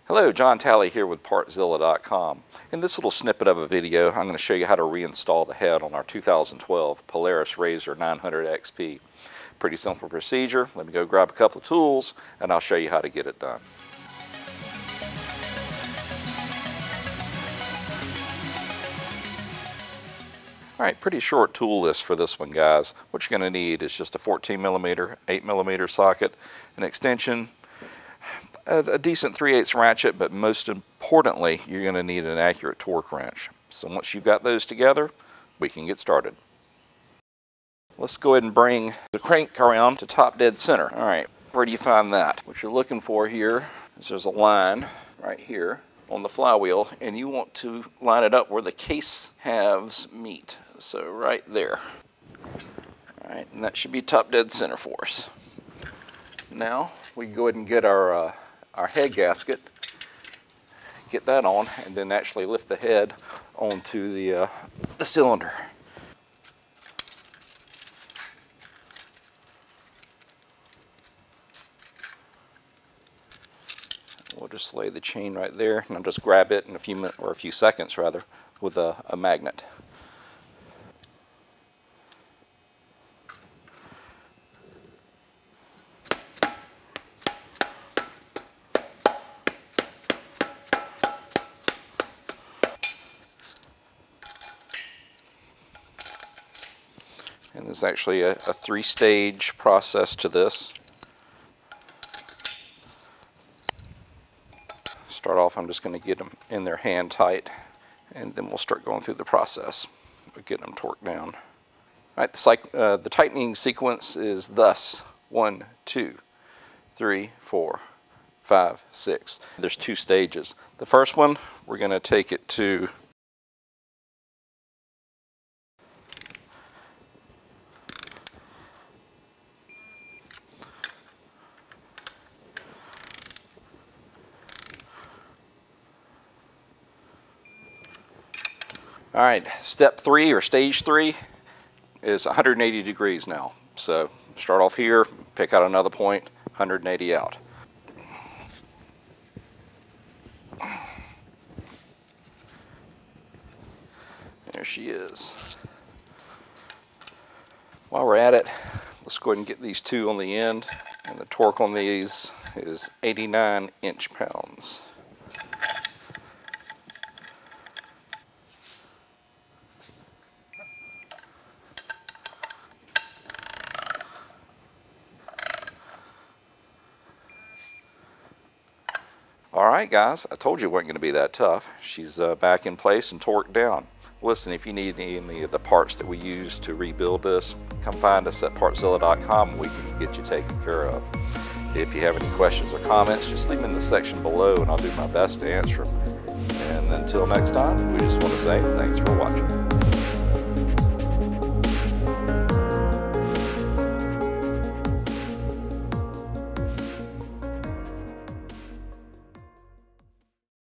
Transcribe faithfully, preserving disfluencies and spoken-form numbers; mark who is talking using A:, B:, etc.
A: Hello, John Talley here with Partzilla dot com. In this little snippet of a video, I'm going to show you how to reinstall the head on our two thousand twelve Polaris R Z R nine hundred X P. Pretty simple procedure. Let me go grab a couple of tools and I'll show you how to get it done. Alright, pretty short tool list for this one, guys. What you're going to need is just a fourteen millimeter, eight millimeter socket, an extension, a, a decent three eighths ratchet, but most importantly, you're going to need an accurate torque wrench. So once you've got those together, we can get started. Let's go ahead and bring the crank around to top dead center. Alright, where do you find that? What you're looking for here is there's a line right here on the flywheel, and you want to line it up where the case halves meet. So right there. Alright, and that should be top dead center for us. Now we can go ahead and get our, uh, our head gasket, get that on, and then actually lift the head onto the, uh, the cylinder. We'll just lay the chain right there, and I'll just grab it in a few minutes, or a few seconds rather, with a, a magnet. And there's actually a, a three-stage process to this. Start off, I'm just going to get them in there hand tight, and then we'll start going through the process of getting them torqued down. All right, the, uh, the tightening sequence is thus: one, two, three, four, five, six. There's two stages. The first one, we're going to take it to All right, step three or stage three is one hundred eighty degrees now. So start off here, pick out another point, one hundred eighty out. There she is. While we're at it, let's go ahead and get these two on the end. And the torque on these is eighty-nine inch pounds. Alright guys, I told you it wasn't going to be that tough. She's uh, back in place and torqued down. Listen, if you need any of the parts that we use to rebuild this, come find us at Partzilla dot com and we can get you taken care of. If you have any questions or comments, just leave them in the section below and I'll do my best to answer them. And until next time, we just want to say thanks for watching.